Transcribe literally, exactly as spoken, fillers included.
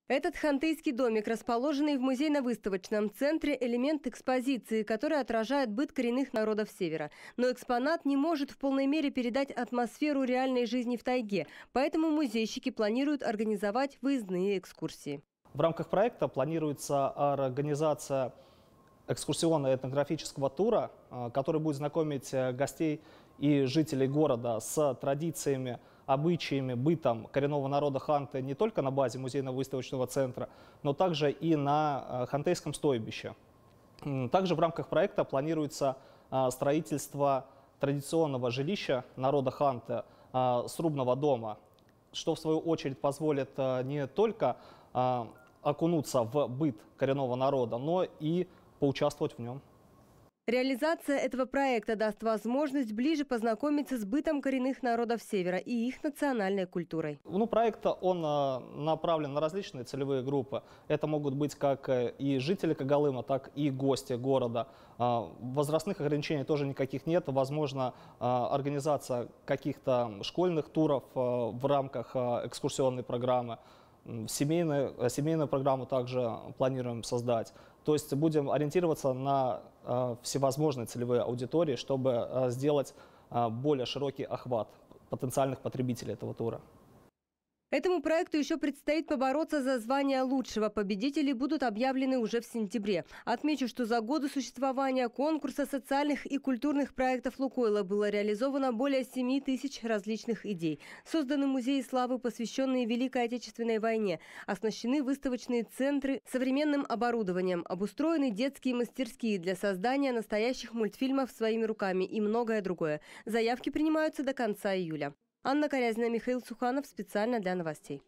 Этот хантыйский домик, расположенный в музейно-выставочном центре, элемент экспозиции, который отражает быт коренных народов Севера. Но экспонат не может в полной мере передать атмосферу реальной жизни в тайге, поэтому музейщики планируют организовать выездные экскурсии. В рамках проекта планируется организация экскурсионно-этнографического тура, который будет знакомить гостей и жителей города с традициями, обычаями, бытом коренного народа ханты не только на базе музейно-выставочного центра, но также и на хантейском стойбище. Также в рамках проекта планируется строительство традиционного жилища народа ханты, срубного дома, что в свою очередь позволит не только окунуться в быт коренного народа, но и поучаствовать в нем. Реализация этого проекта даст возможность ближе познакомиться с бытом коренных народов Севера и их национальной культурой. Ну, проект он направлен на различные целевые группы. Это могут быть как и жители Когалыма, так и гости города. Возрастных ограничений тоже никаких нет. Возможно, организация каких-то школьных туров в рамках экскурсионной программы. Семейную, семейную программу также планируем создать. То есть будем ориентироваться на э, всевозможные целевые аудитории, чтобы э, сделать э, более широкий охват потенциальных потребителей этого тура. Этому проекту еще предстоит побороться за звание лучшего. Победители будут объявлены уже в сентябре. Отмечу, что за годы существования конкурса социальных и культурных проектов «Лукойла» было реализовано более семи тысяч различных идей. Созданы музеи славы, посвященные Великой Отечественной войне. Оснащены выставочные центры современным оборудованием. Обустроены детские мастерские для создания настоящих мультфильмов своими руками и многое другое. Заявки принимаются до конца июля. Анна Корязина, Михаил Суханов. Специально для новостей.